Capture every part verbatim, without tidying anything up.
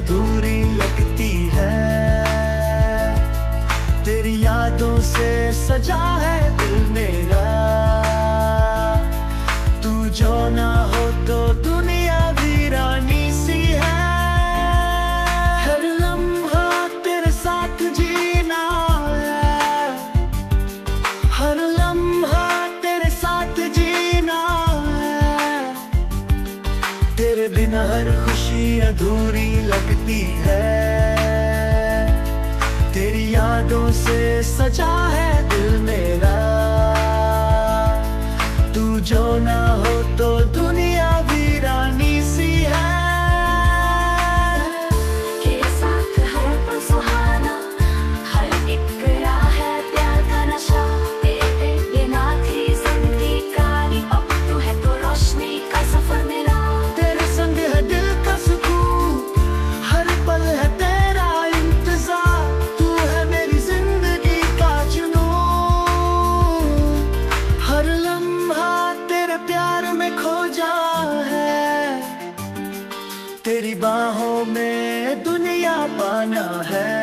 अधूरी लगती है। तेरी यादों से सजा है दिल मेरा, तू जो ना हो तो दुनिया वीरानी सी है। हर लम्हा तेरे साथ जीना है, हर लम्हा तेरे साथ जीना है। तेरे बिना हर खुशी अधूरी लगती है। तेरी यादों से सजा है दिल मेरा, तू जो ना हो तो दुनिया वीरानी सी है। तेरे साथ हर पल सुहाना, हर एक राह है प्यार का नशा। तेरे बिना थी जिंदगी कहानी, अब तू है तो रोशनी का सफर मेरा। तेरे संग है दिल का सुकून, हर पल है तेरा इंतजार। तू है मेरी जिंदगी का जुनून, हर लम्हा तेरे प्यार में खोजा है। तेरी बाहों में दुनिया पाना है,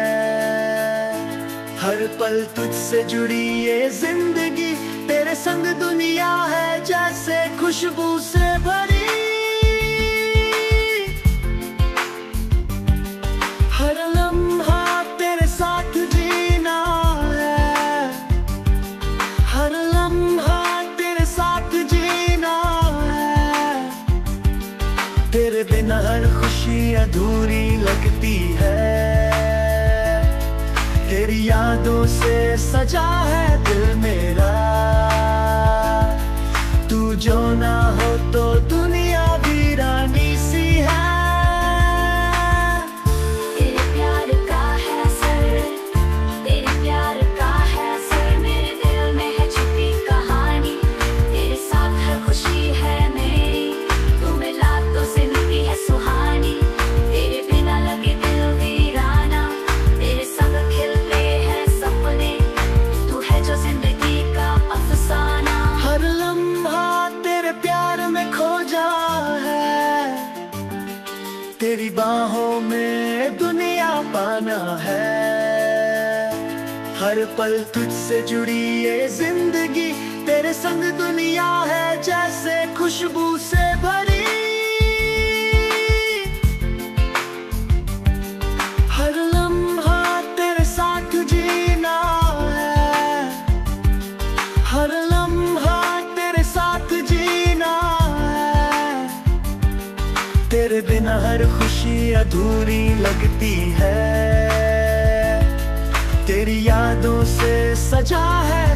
हर पल तुझसे जुड़ी ये जिंदगी। तेरे संग दुनिया है जैसे खुशबू से भरी, हर लम्हा तेरे साथ जीना है, हर लम्हा तेरे साथ जीना है। तेरे बिना हर खुशी अधूरी लगती है। तेरी यादों से सजा है दिल मेरा, तू जो ना हो तो दुनिया वीरानी सी है। तेरे प्यार का है असर, तेरे प्यार का है असर। मेरे दिल में है छुपी कहानी, तेरे साथ हर खुशी है मेरी। तू मिला तो जिंदगी है सुहानी, तेरे बिना लगे दिल वीराना। तेरे संग खिलते हैं सपने, तू है जो जिंदगी का अफसाना। हर लम्हा तेरे प्यार में खोजा है, तेरी बाहों में दुनिया पाना है। हर पल तुझसे जुड़ी ये जिंदगी, तेरे संग दुनिया है जैसे खुशबू से भरी। हर लम्हा तेरे साथ जीना है, हर लम्हा तेरे साथ जीना है। तेरे बिना हर खुशी अधूरी लगती है। तेरी यादों से सजा है